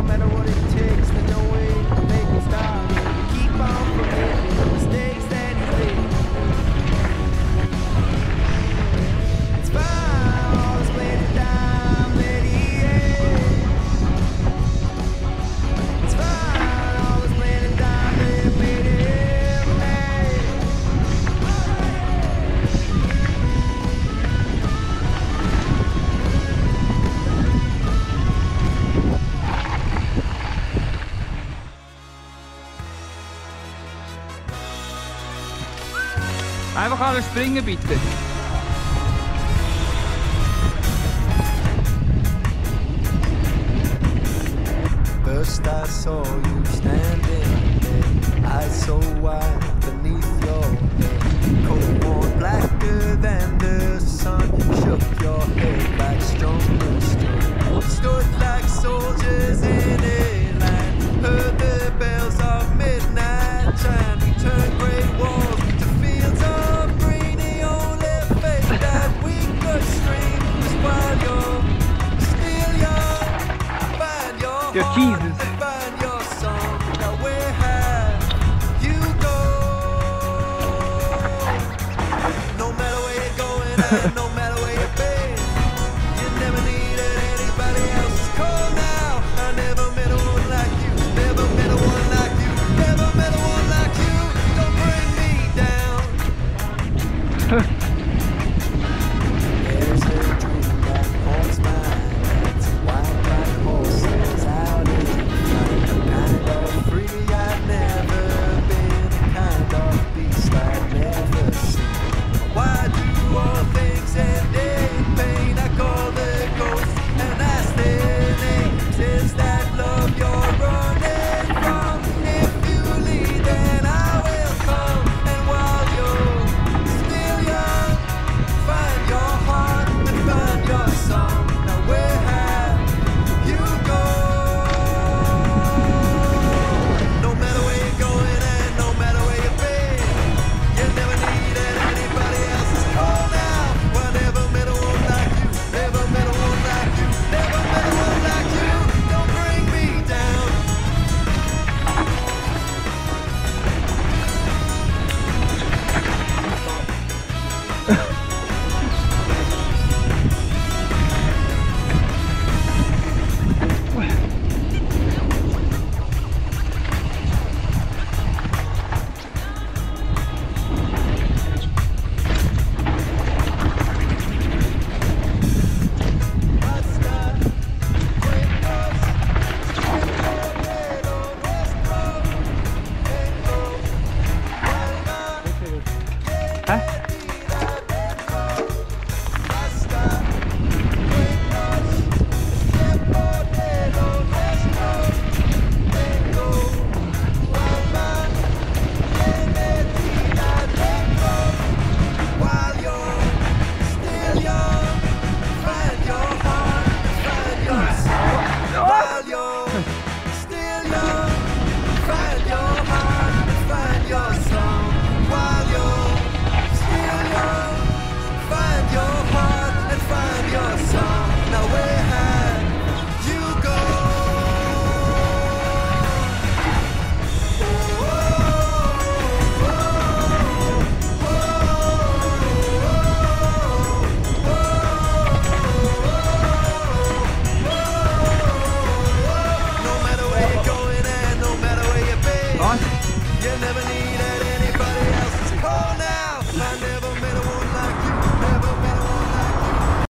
matter what it takes, there's no way to make me stop. Keep on forgetting the mistakes that he's made. It's fine, all this playing down, lady. It's fine, all this playing down, lady. Einfach alle springen bitte. First I saw you standing there, eyes so wide beneath your head. Coat worn blacker than the sun, shook your head like stronger stone. Stood like soldiers in a line, heard the bells of midnight chime. We turned great walls to fields of green. The only faith that we could stream was while you're still young. Find your Your heart Jesus. and find your song. Now where have you go? No matter where you're going, I know